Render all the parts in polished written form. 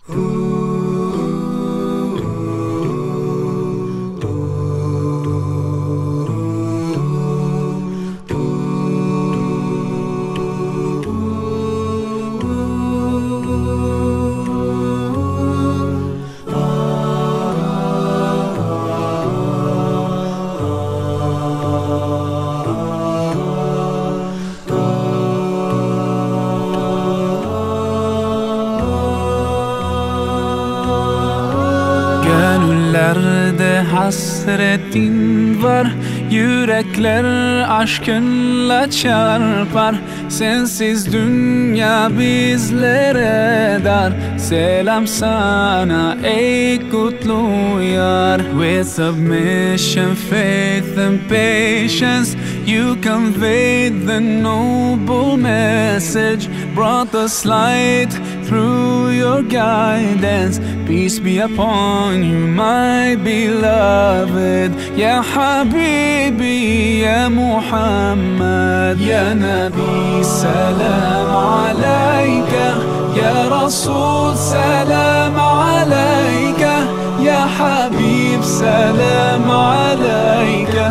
Gönüllerde hasretin var, yürekler aşkınla çarpar. Sensiz dünya bizlere dar. Selam sana ey kutlu yar. With submission, faith and patience, you conveyed the noble message, brought us light through your guidance. Peace be upon you, my beloved. Ya Habibi, Ya Muhammad, Ya Nabi, salam alayka. Ya Rasul, salam alayka. Ya Habib, salam alayka.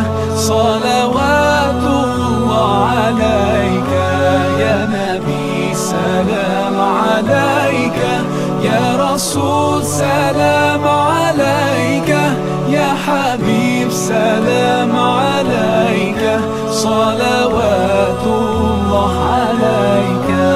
Salawatullah alayka. Ya Nabi, salam alayka. Ya Rasul, salam alayka. Ya Habib, salam alayka. Salawatullah alayka.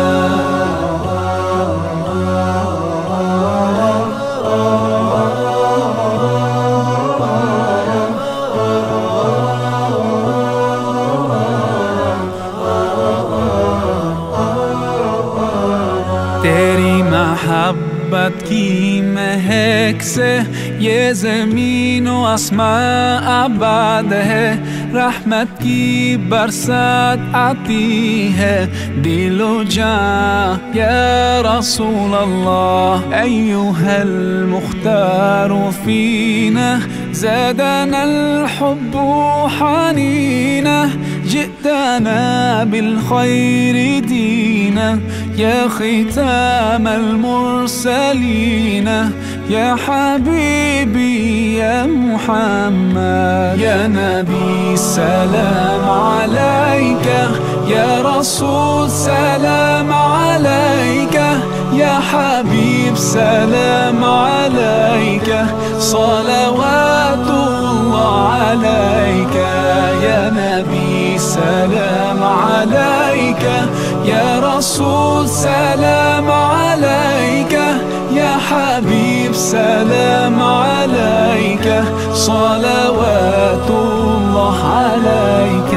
तेरी मोहब्बत की महक से ये ज़मीन व आसमां आबाद है। रहमत की बरसात आती है दिलो जां या रसूल अल्लाह। अय्युहल मुख्तार फीना ज़ादना الحب حنينا, جئتنا بالخير دينا يا ختام المرسلين. يا حبيبي يا محمد, يا نبي سلام عليك. يا رسول سلام عليك. يا حبيب سلام عليك. صلوات الله عليك. يا نبي سلام عليك. يا رسول سلام عليك. يا حبيب سلام عليك. صلوات الله عليك.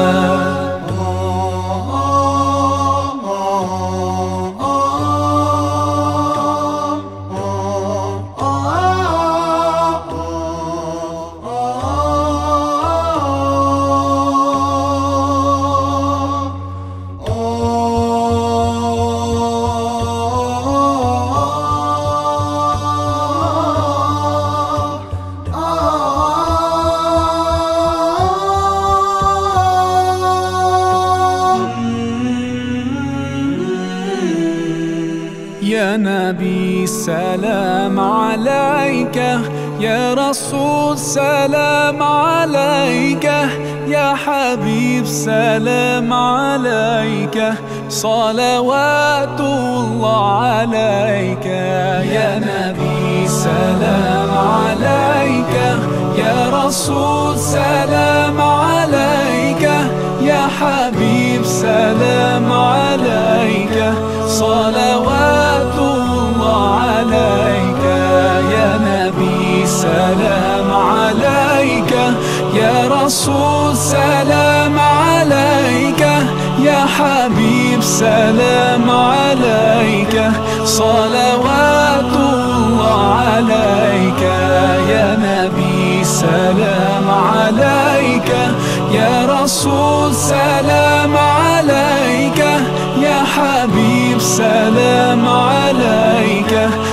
يا نبي سلام عليك. يا رسول سلام عليك. يا حبيب سلام عليك. صلوات الله عليك. يا نبي سلام عليك. يا رسول سلام عليك. يا حبيب سلام عليك. صلوات الله عليك. يا نبي سلام عليك. يا رسول سلام عليك. يا حبيب سلام عليك. صلوات الله عليك. يا نبي سلام عليك. يا رسول سلام عليك. يا حبيب سلام عليك.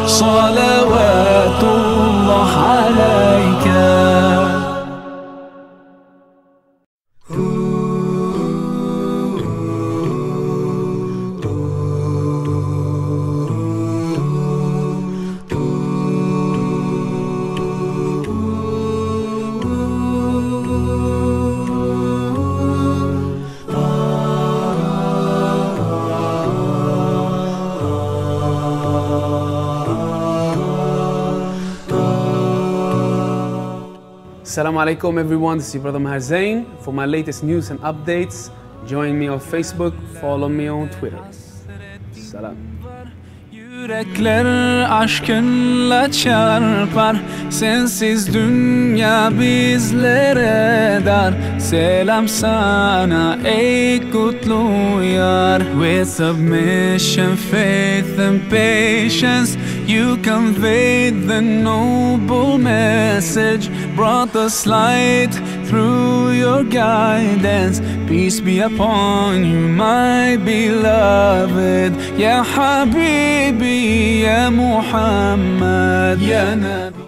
صلوات الله عليك. Assalamu alaikum everyone, this is your brother Maher Zain. For my latest news and updates, join me on Facebook, follow me on Twitter. Salam. Yürekler aşkınla çarpar, sensiz dünya bizlere dar. Selam sana ey kutlu yar. With submission, faith and patience, you conveyed the noble message, brought us light through your guidance. Peace be upon you, my beloved. Ya Habibi, Ya Muhammad, Ya Nabi.